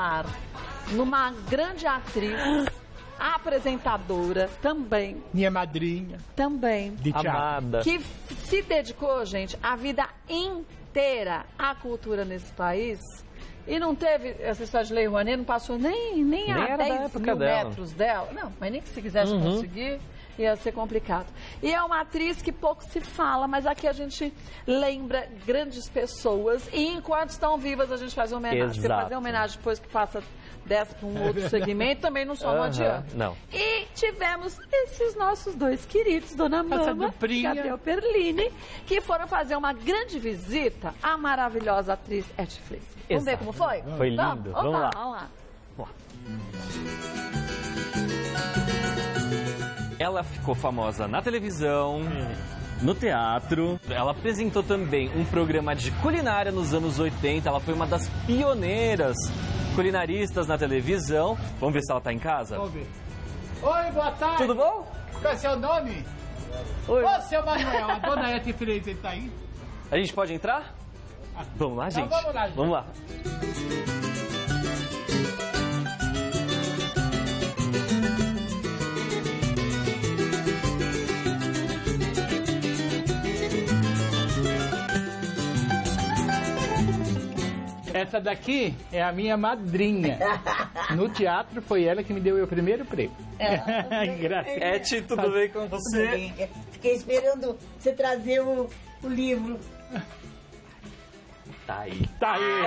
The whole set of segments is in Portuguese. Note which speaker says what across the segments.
Speaker 1: falar numa grande atriz, apresentadora também.
Speaker 2: Minha madrinha.
Speaker 1: Também.
Speaker 2: De teatro.
Speaker 3: Amada.
Speaker 1: Que se dedicou, gente, a vida inteira à cultura nesse país. E não teve essa história de Lei Rouanet, não passou nem a 10 mil metros dela. Não, mas nem que se quisesse conseguir, ia ser complicado. E é uma atriz que pouco se fala, mas aqui a gente lembra grandes pessoas. E enquanto estão vivas, a gente faz homenagem.
Speaker 3: Exato.
Speaker 1: Porque fazer homenagem depois que passa dessa para um outro segmento também não só não adianta.
Speaker 3: Não.
Speaker 1: E tivemos esses nossos dois queridos, Dona Mama e Gabriel Perlini, que foram fazer uma grande visita à maravilhosa atriz Etty Freeze. Vamos ver como foi?
Speaker 3: Foi lindo. Vamos lá.
Speaker 1: Vamos lá.
Speaker 3: Ela ficou famosa na televisão, no teatro. Ela apresentou também um programa de culinária nos anos 80. Ela foi uma das pioneiras culinaristas na televisão. Vamos ver se ela tá em casa?
Speaker 2: Vamos ver. Oi, boa tarde.
Speaker 3: Tudo bom?
Speaker 2: Qual é seu nome?
Speaker 3: Oi.
Speaker 2: Ô, seu Manuel, a dona Etty Freeze tá aí?
Speaker 3: A gente pode entrar? Vamos lá, gente?
Speaker 2: Então, vamos lá, gente.
Speaker 3: Vamos lá.
Speaker 2: Essa daqui é a minha madrinha. No teatro foi ela que me deu o primeiro prêmio. Graças.
Speaker 3: Etty, tudo bem com você?
Speaker 4: Fiquei esperando você trazer o livro.
Speaker 3: Tá aí.
Speaker 2: Tá aí.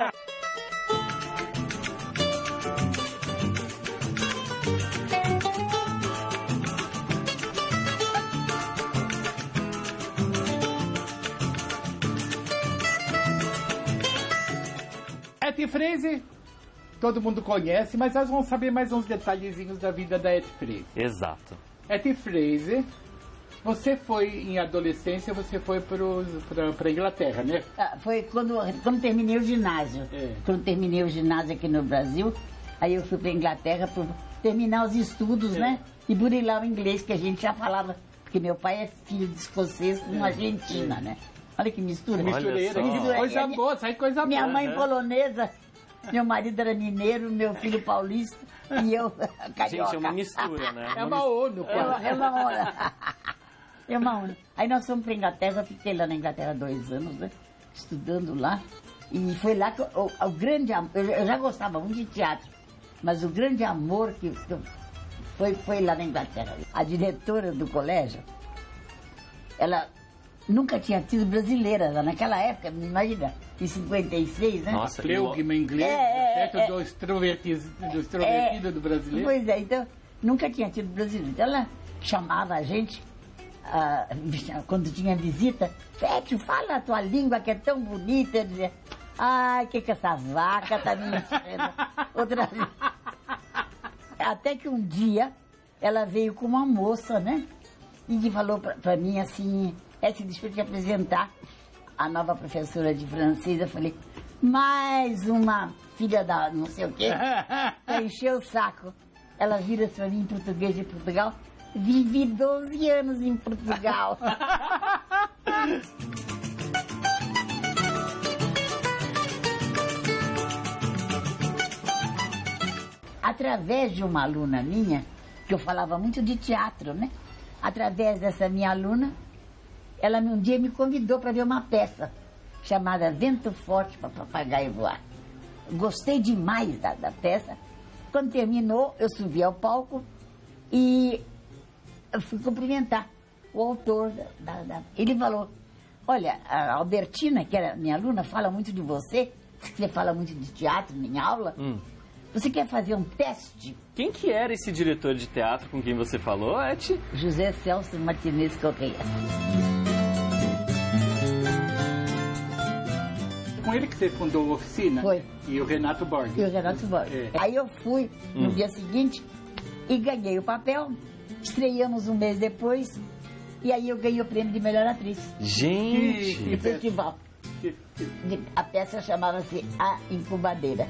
Speaker 2: Etty Freeze, todo mundo conhece, mas nós vamos saber mais uns detalhezinhos da vida da Etty Freeze.
Speaker 3: Exato.
Speaker 2: Etty Freeze, você foi em adolescência, você foi para Inglaterra, né?
Speaker 4: Foi quando terminei o ginásio. Quando terminei o ginásio aqui no Brasil, aí eu fui para Inglaterra para terminar os estudos, né? E burilar o inglês, que a gente já falava, porque meu pai é filho de escocês com argentina, né? Olha que mistura.
Speaker 2: Mistureira. Coisa boa, sai coisa boa.
Speaker 4: Minha mãe polonesa, meu marido era mineiro, meu filho paulista e eu carioca.
Speaker 3: Gente, é uma mistura, né?
Speaker 2: É uma ONU.
Speaker 4: É uma onda. É uma onda. Aí nós fomos para Inglaterra, fiquei lá na Inglaterra 2 anos, né? Estudando lá. E foi lá que o grande amor, eu já gostava muito de teatro, mas o grande amor que foi lá na Inglaterra. A diretora do colégio, ela nunca tinha tido brasileira lá naquela época, imagina, em 56, né?
Speaker 3: Nossa,
Speaker 2: Fleugma inglês, perto do extrovertido do brasileiro.
Speaker 4: Pois é, então, nunca tinha tido brasileiro. Então ela chamava a gente, quando tinha visita, Etty, fala a tua língua que é tão bonita. Eu dizia, ai, que essa vaca tá me enchendo outra vez. Até que um dia, ela veio com uma moça, né? E falou pra mim assim, deixa eu te apresentar a nova professora de francês. Eu falei, mais uma filha da não sei o quê, pra encher o saco. Ela vira pra mim em português de Portugal. Vivi 12 anos em Portugal. Através de uma aluna minha, que eu falava muito de teatro, né? Através dessa minha aluna, ela um dia me convidou para ver uma peça chamada Vento Forte para Papagaio Voar. Gostei demais da peça. Quando terminou, eu subi ao palco e eu fui cumprimentar o autor Ele falou, olha, a Albertina, que era minha aluna, fala muito de você fala muito de teatro em aula. Você quer fazer um teste?
Speaker 3: Quem que era esse diretor de teatro com quem você falou, Etty?
Speaker 4: José Celso Martinez Correia.
Speaker 2: Com ele que você fundou a oficina?
Speaker 4: Foi.
Speaker 2: E o Renato Borges.
Speaker 4: E o Renato Borges. Aí eu fui no dia seguinte e ganhei o papel. Estreamos um mês depois e aí eu ganhei o prêmio de melhor atriz.
Speaker 3: Gente!
Speaker 4: No festival. A peça chamava-se A Incubadeira.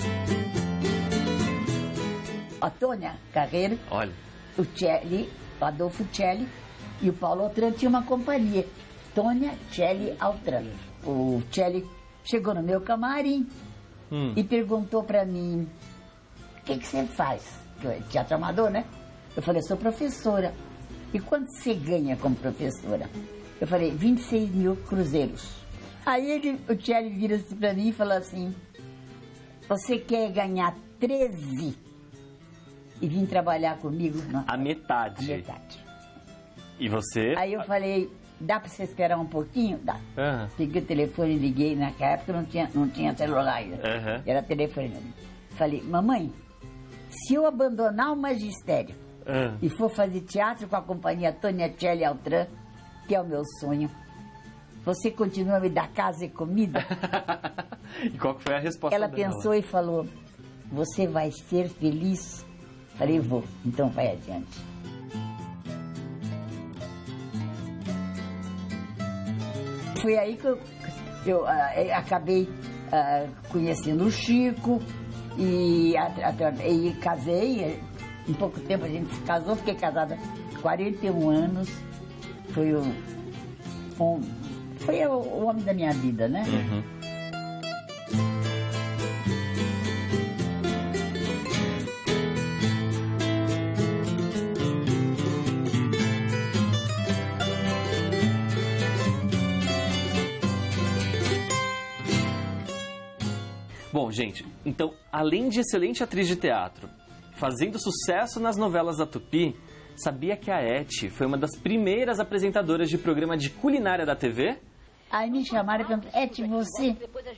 Speaker 4: A Tônia Carreiro,
Speaker 3: Olha.
Speaker 4: o Celli, o Adolfo Celli e o Paulo Altran tinham uma companhia. Tônia, Celli, Altran. O Celli chegou no meu camarim e perguntou pra mim, o que você faz? Teatro amador, né? Eu falei, sou professora. E quanto você ganha como professora? Eu falei, 26 mil cruzeiros. Aí o Thierry vira-se pra mim e falou assim, você quer ganhar 13 e vir trabalhar comigo? Não.
Speaker 3: A metade.
Speaker 4: A metade.
Speaker 3: E você?
Speaker 4: Aí eu falei, dá pra você esperar um pouquinho? Dá. Peguei o telefone e liguei, naquela época não tinha celular ainda. Era telefone. Falei, mamãe, se eu abandonar o magistério e for fazer teatro com a companhia Toniecelli Altran, que é o meu sonho, você continua a me dar casa e comida?
Speaker 3: E qual foi a resposta
Speaker 4: dela? Ela pensou e falou, você vai ser feliz? Falei, vou, então vai adiante. Foi aí que eu acabei conhecendo o Chico e casei. Em pouco tempo a gente se casou, fiquei casada 41 anos. Foi o homem da minha vida, né?
Speaker 3: Bom, gente, então, além de excelente atriz de teatro, fazendo sucesso nas novelas da Tupi, sabia que a Eti foi uma das primeiras apresentadoras de programa de culinária da TV?
Speaker 4: Aí me chamaram e perguntaram, Eti, você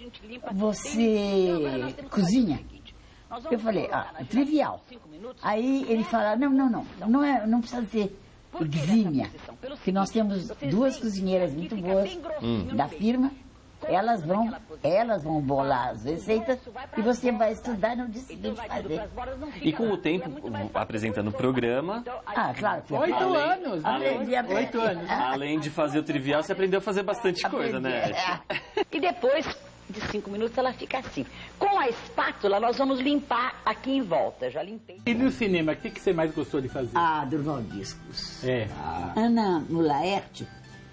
Speaker 4: cozinha? Eu falei, trivial. Aí ele fala, não precisa ser cozinha, que nós temos duas cozinheiras muito boas da firma. Elas vão bolar as receitas e você vai estudar e não decidir fazer.
Speaker 3: E com o tempo, apresentando o programa...
Speaker 4: claro.
Speaker 2: 8 anos.
Speaker 3: 8 anos. Além de fazer o trivial, você aprendeu a fazer bastante coisa, né?
Speaker 5: E depois de 5 minutos ela fica assim. Com a espátula nós vamos limpar aqui em volta. Já limpei.
Speaker 2: E no cinema, o que você mais gostou de fazer?
Speaker 4: Durval Discos.
Speaker 2: Ana
Speaker 4: Mulaerte.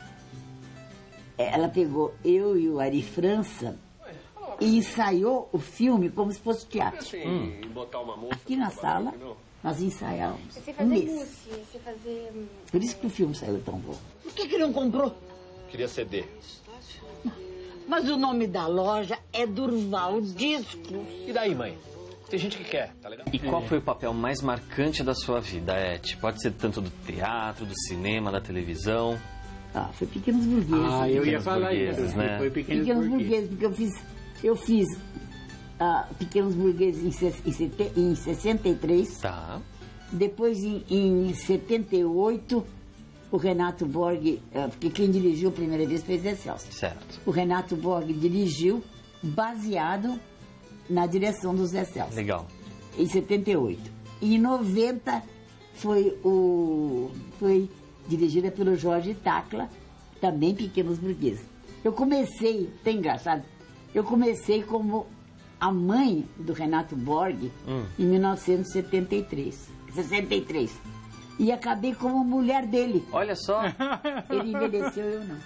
Speaker 4: Ela pegou eu e o Ari França e ensaiou o filme como se fosse teatro. Aqui na sala, nós ensaiávamos um mês. Por isso que o filme saiu tão bom. Por que não comprou?
Speaker 6: Queria CD.
Speaker 4: Mas o nome da loja é Durval Discos.
Speaker 6: E daí, mãe? Tem gente que quer, tá legal?
Speaker 3: E qual foi o papel mais marcante da sua vida, Eti? Pode ser tanto do teatro, do cinema, da televisão...
Speaker 4: Foi Pequenos Burgueses.
Speaker 2: Eu ia falar isso,
Speaker 3: né?
Speaker 2: Foi Pequenos
Speaker 4: Burgueses, porque eu fiz Pequenos Burgueses em 63.
Speaker 3: Tá.
Speaker 4: Depois, em 78, o Renato Borg, porque quem dirigiu a primeira vez foi Zé Celso.
Speaker 3: Certo.
Speaker 4: O Renato Borg dirigiu baseado na direção do Zé Celso.
Speaker 3: Legal.
Speaker 4: Em 78. E em 90 foi dirigida pelo Jorge Tacla, também Pequenos Burgueses. Eu comecei, tem engraçado, eu comecei como a mãe do Renato Borg em 1963. E acabei como mulher dele.
Speaker 3: Olha só.
Speaker 4: Ele envelheceu, eu não.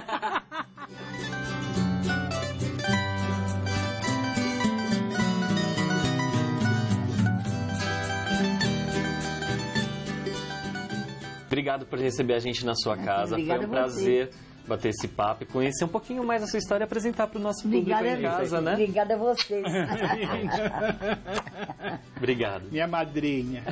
Speaker 3: Obrigado por receber a gente na sua casa. Foi um prazer bater esse papo e conhecer um pouquinho mais a sua história e apresentar para o nosso público em casa, né?
Speaker 4: Obrigada a vocês.
Speaker 3: Obrigado.
Speaker 2: Minha madrinha.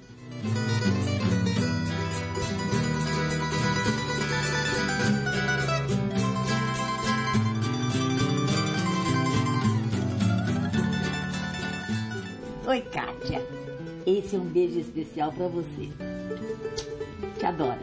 Speaker 4: Oi, Kátia. Esse é um beijo especial para você. Te adoro.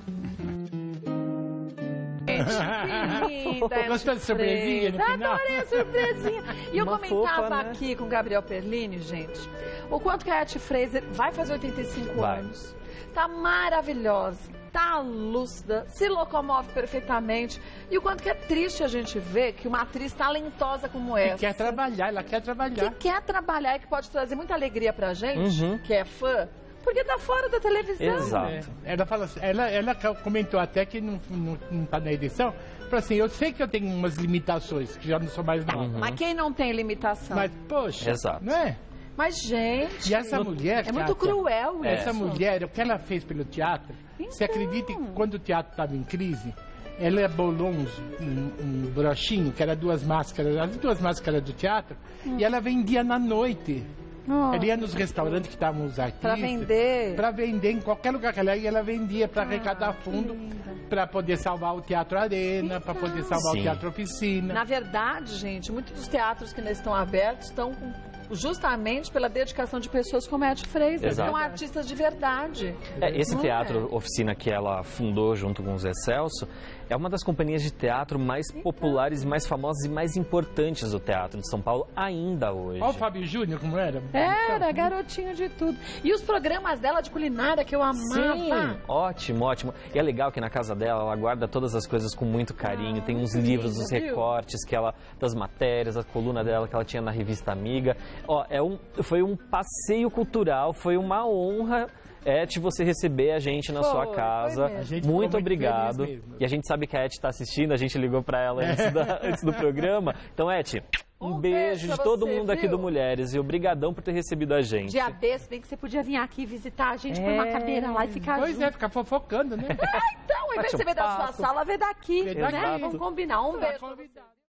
Speaker 1: Gostou de surpresinha no final? Adorei a surpresinha. E eu comentava aqui com o Gabriel Perlini, gente, o quanto que a Eti Fraser vai fazer 85 anos. Tá maravilhosa, tá lúcida, se locomove perfeitamente. E o quanto que é triste a gente ver que uma atriz talentosa como essa...
Speaker 2: Que quer trabalhar, ela quer trabalhar.
Speaker 1: Que quer trabalhar e que pode trazer muita alegria pra gente, que é fã. Porque tá fora da televisão.
Speaker 3: Exato.
Speaker 2: Ela comentou até que não tá na edição, falou assim, eu sei que eu tenho umas limitações, que já não sou mais nova.
Speaker 1: Mas quem não tem limitação?
Speaker 2: Mas, poxa,
Speaker 3: Exato.
Speaker 2: não é?
Speaker 1: Mas, gente...
Speaker 2: E essa mulher...
Speaker 1: É muito cruel isso.
Speaker 2: Essa mulher, o que ela fez pelo teatro, você acredita que quando o teatro estava em crise, ela bolou um brochinho, que era duas máscaras, as duas máscaras do teatro, e ela vendia na noite. Ela ia nos restaurantes que estavam os artistas.
Speaker 1: Pra vender?
Speaker 2: Pra vender em qualquer lugar que ela ia, ela vendia para arrecadar fundo, para poder salvar o Teatro Arena, para poder salvar o Teatro Oficina.
Speaker 1: Na verdade, gente, muitos dos teatros que ainda estão abertos estão justamente pela dedicação de pessoas como Eti Freitas, que são artistas de verdade.
Speaker 3: Esse teatro oficina que ela fundou junto com o Zé Celso é uma das companhias de teatro mais populares, mais famosas e mais importantes do teatro de São Paulo ainda hoje.
Speaker 2: Olha o Fábio Júnior como era.
Speaker 1: Era, garotinho de tudo. E os programas dela de culinária que eu amava.
Speaker 3: Sim, ótimo, ótimo. E é legal que na casa dela ela guarda todas as coisas com muito carinho. Tem uns livros, os recortes que ela, das matérias, a coluna dela que ela tinha na revista Amiga. Ó, foi um passeio cultural, foi uma honra Eti, você receber a gente na sua casa. Muito obrigado. E a gente sabe que a Eti está assistindo, a gente ligou para ela antes do programa. Então, Eti, um beijo de todo mundo aqui do Mulheres e obrigadão por ter recebido a gente.
Speaker 1: Dia desse, bem que você podia vir aqui visitar a gente, põe uma cadeira lá e ficar junto.
Speaker 2: Pois é, ficar fofocando, né?
Speaker 1: Então, em vez de você ver da sua sala, vê daqui, né? Vamos combinar. Um beijo.